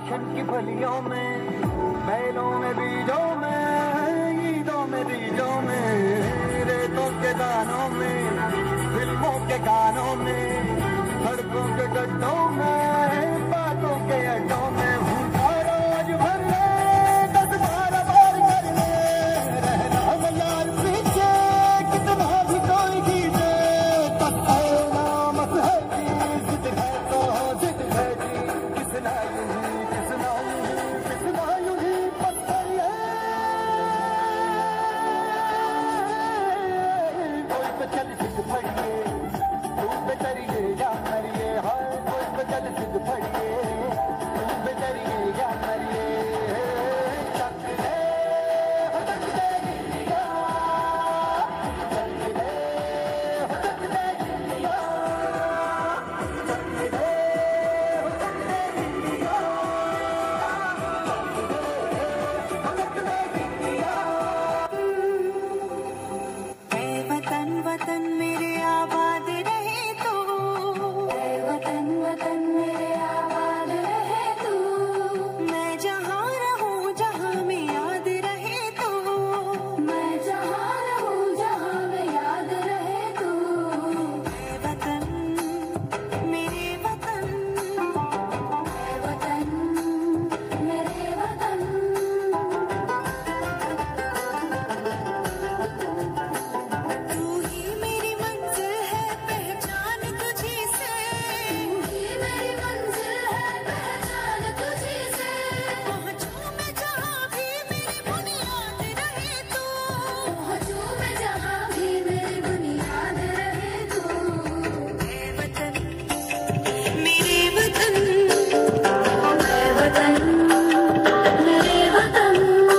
Ration की फलियों में, बैलों में, बीजों में, ईदों में, बीजों में, रेतों के दानों में, फिल्मों के गानों में, सड़कों के गड्ढों में, बातों के अड्डों में, रोज भर ले 10-12 बार कर ले, रहना है यार पीछे कितना भी कोई जीते, नाम है जी, जिद है तो जिद है जी, किसना यूं ही, किसना यूं ही, किसना यूं ही पत्थर ये, कोई तो चल सिद्ध फड़िए, तू बेचरिए या मरिए, हाय कोई तो चल सिद्ध फड़िए, तू बेचरिए या मरिए, तक दे हो तक दे दिया, तक दे हो तक दे दिया, तक दे हो तक दे दिया, तक दे दिया। ऐ वतन वतन मेरे आबाद रहे तू, ऐ वतन वतन मेरे आबाद रहे तू, मैं जहाँ रहूँ जहाँ में याद रहे तू, मैं जहाँ रहूँ जहाँ में याद रहे तू, ऐ वतन मेरे वतन, ऐ वतन मेरे वतन। तू ही मेरी मंजिल है पहचान तुझी से, तू ही मेरी मंजिल है पहचान तुझी से, पहुँचूं मैं जहाँ भी मेरी बुनियाद रहे तू, पहुँचूं मैं जहाँ भी मेरी बुनियाद रहे तू, ऐ वतन मेरे वतन, ऐ वतन मेरे वतन।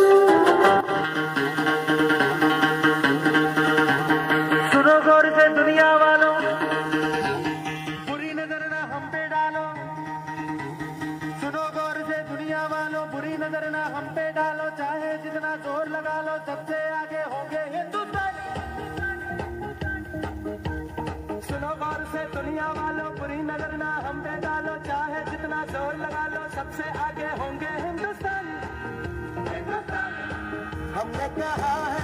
सुनो गौर से दुनिया वालों, बुरी नजर ना हम पे डालो, सुनो गौर से दुनिया वालों, बुरी नजर ना हम पे डालो, चाहे जितना जोर लगा लो सबसे आगे होंगे हिंदुस्तानी। सुनो गौर से दुनिया वालों, बुरी नजर ना हम पे डालो, चाहे जितना जोर लगा लो सबसे आगे होंगे हिंदुस्तानी। हमने कहा